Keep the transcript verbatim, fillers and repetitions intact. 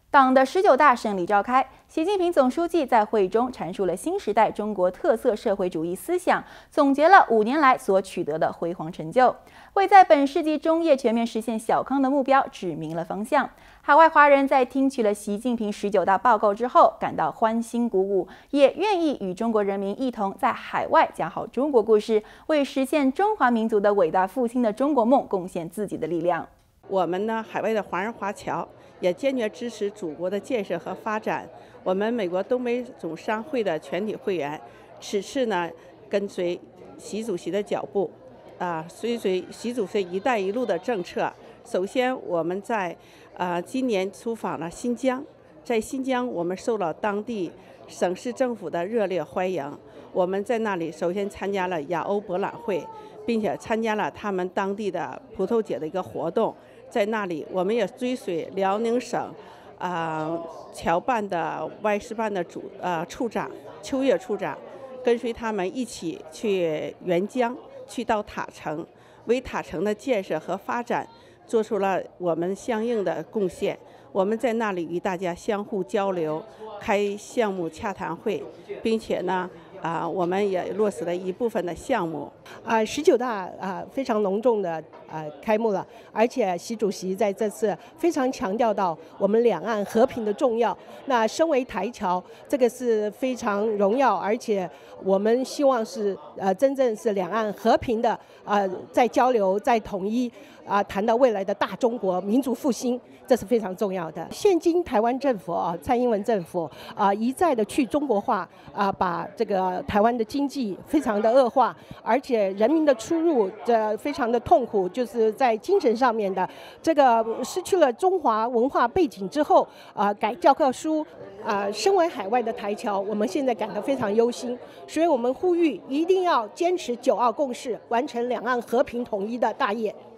党的十九大胜利召开，习近平总书记在会中阐述了新时代中国特色社会主义思想，总结了五年来所取得的辉煌成就，为在本世纪中叶全面实现小康的目标指明了方向。海外华人在听取了习近平十九大报告之后，感到欢欣鼓舞，也愿意与中国人民一同在海外讲好中国故事，为实现中华民族的伟大复兴的中国梦贡献自己的力量。 我们呢，海外的华人华侨也坚决支持祖国的建设和发展。我们美国东北总商会的全体会员，此次呢跟随习主席的脚步，啊，随随习主席“一带一路”的政策。首先，我们在啊今年出访了新疆，在新疆我们受到当地省市政府的热烈欢迎。我们在那里首先参加了亚欧博览会，并且参加了他们当地的葡萄节的一个活动。在那里，我们也追随辽宁省啊侨办的外事办的主呃处长邱越处长，跟随他们一起去援疆，去到塔城，为塔城的建设和发展做出了我们相应的贡献。我们在那里与大家相互交流，开项目洽谈会，并且呢。啊，我们也落实了一部分的项目。 啊，十九大啊非常隆重的啊开幕了，而且习主席在这次非常强调到我们两岸和平的重要。那身为台侨，这个是非常荣耀，而且我们希望是呃真正是两岸和平的啊在交流，在统一啊，谈到未来的大中国民族复兴，这是非常重要的。现今台湾政府啊，蔡英文政府啊一再的去中国化啊，把这个。台湾的经济非常的恶化，而且人民的出入这非常的痛苦，就是在精神上面的这个失去了中华文化背景之后啊，改教科书啊，身为海外的台侨，我们现在感到非常忧心，所以我们呼吁一定要坚持九二共识，完成两岸和平统一的大业。